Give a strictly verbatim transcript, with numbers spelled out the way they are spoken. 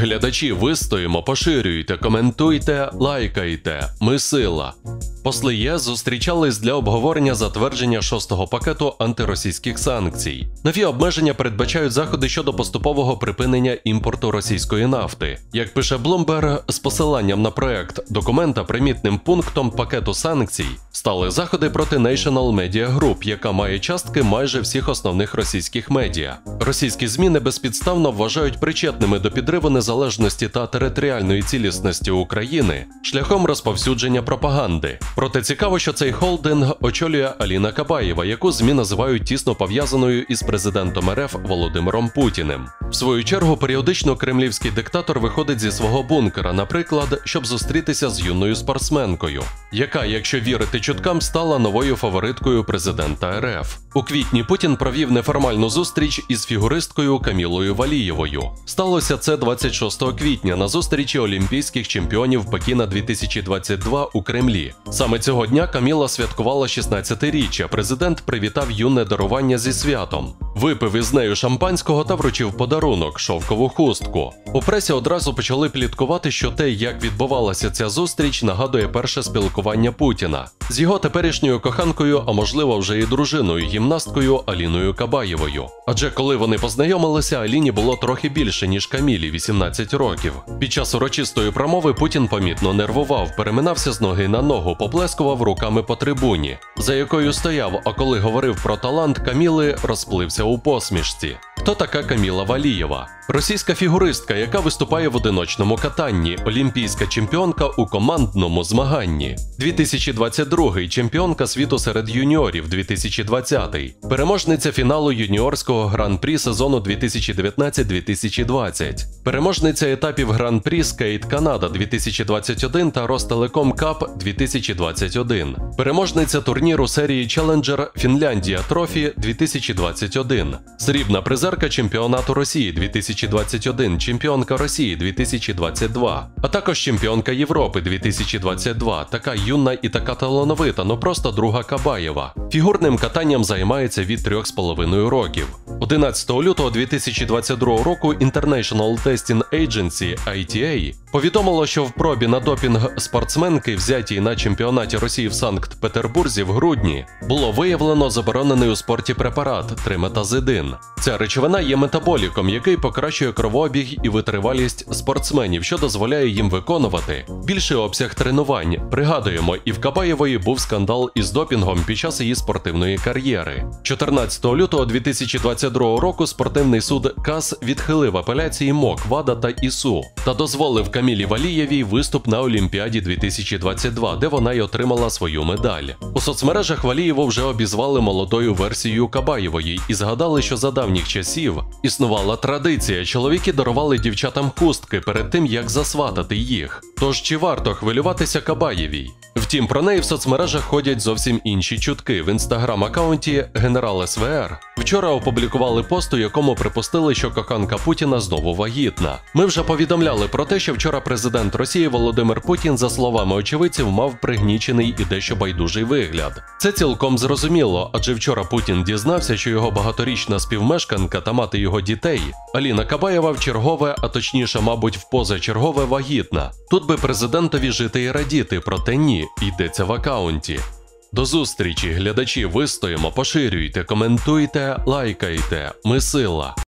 Глядачі, вистоїмо, поширюйте, коментуйте, лайкайте. Ми сила. Посли ЄС зустрічались для обговорення затвердження шостого пакету антиросійських санкцій. Нові обмеження передбачають заходи щодо поступового припинення імпорту російської нафти. Як пише Bloomberg, з посиланням на проект документа примітним пунктом пакету санкцій стали заходи проти National Media Group, яка має частки майже всіх основних російських медіа. Російські ЗМІ безпідставно вважають причетними до підриву незалежності та територіальної цілісності України шляхом розповсюдження пропаганди. Проте цікаво, що цей холдинг очолює Аліна Кабаєва, яку ЗМІ називають тісно пов'язаною із президентом РФ Володимиром Путіним. В свою чергу, періодично кремлівський диктатор виходить зі свого бункера, наприклад, щоб зустрітися з юною спортсменкою, яка, якщо вірити чуткам, стала новою фавориткою президента РФ. У квітні Путін провів неформальну зустріч із фігуристкою Камілою Валієвою. Сталося це двадцять шостого квітня на зустрічі олімпійських чемпіонів Пекіна дві тисячі двадцять два у Кремлі. Саме цього дня Каміла святкувала шістнадцятиріччя, президент привітав юне дарування зі святом. Випив із нею шампанського та вручив подарунок – шовкову хустку. У пресі одразу почали пліткувати, що те, як відбувалася ця зустріч, нагадує перше спілкування Путіна з його теперішньою коханкою, а можливо вже і дружиною, гімнасткою Аліною Кабаєвою. Адже коли вони познайомилися, Аліні було трохи більше, ніж Камілі – вісімнадцять років. Під час урочистої промови Путін помітно нервував, переминався з ноги на ногу, поплескував руками по трибуні, за якою стояв, а коли говорив про талант Каміли, розплився у посмішці. Хто така Каміла Валієва? Російська фігуристка, яка виступає в одиночному катанні, олімпійська чемпіонка у командному змаганні. дві тисячі двадцять другий – чемпіонка світу серед юніорів дві тисячі двадцятий, переможниця фіналу юніорського гран-прі сезону дві тисячі дев'ятнадцять дві тисячі двадцять, переможниця етапів гран-прі Скейт Канада дві тисячі двадцять один та Ростелеком Кап дві тисячі двадцять один, переможниця турніру серії Челенджер Фінляндія Трофі дві тисячі двадцять один, срібна призерка чемпіонату Росії дві тисячі двадцять один, чемпіонка Росії дві тисячі двадцять два, а також чемпіонка Європи дві тисячі двадцять два, така юна і така талановита, ну просто друга Кабаєва. Фігурним катанням займається від трьох з половиною років. одинадцятого лютого дві тисячі двадцять другого року International Testing Agency ай ті ей повідомило, що в пробі на допінг спортсменки, взятій на чемпіонаті Росії в Санкт-Петербурзі в грудні, було виявлено заборонений у спорті препарат триметазидин. Ця речовина є метаболіком, який покращує кровообіг і витривалість спортсменів, що дозволяє їм виконувати більший обсяг тренувань. Пригадуємо, і в Кабаєвої був скандал із допінгом під час її спортивної кар'єри. чотирнадцятого лютого дві тисячі двадцять другого року спортивний суд КАС відхилив апеляції МОК, ВАДА та ІСУ та дозволив Камілі Валієвій виступ на Олімпіаді дві тисячі двадцять два, де вона й отримала свою медаль. У соцмережах Валієву вже обізвали молодою версією Кабаєвої і згадали, що за давніх часів існувала традиція, чоловіки дарували дівчатам хустки перед тим, як засватати їх. Тож чи варто хвилюватися Кабаєвій? Втім, про неї в соцмережах ходять зовсім інші чутки. В інстаграм-аккаунті «Генерал ес ве ер» вчора опублікували пост, у якому припустили, що коханка Путіна знову вагітна. Ми вже повідомляли про те, що вчора президент Росії Володимир Путін, за словами очевидців, мав пригнічений і дещо байдужий вигляд. Це цілком зрозуміло, адже вчора Путін дізнався, що його багаторічна співмешканка та мати його дітей Аліна Кабаєва вчергове, а точніше, мабуть, в позачергове вагітна. Тут би президентові жити і радіти, проте ні, йдеться в аккаунті. До зустрічі, глядачі, вистоїмо, поширюйте, коментуйте, лайкайте. Ми сила.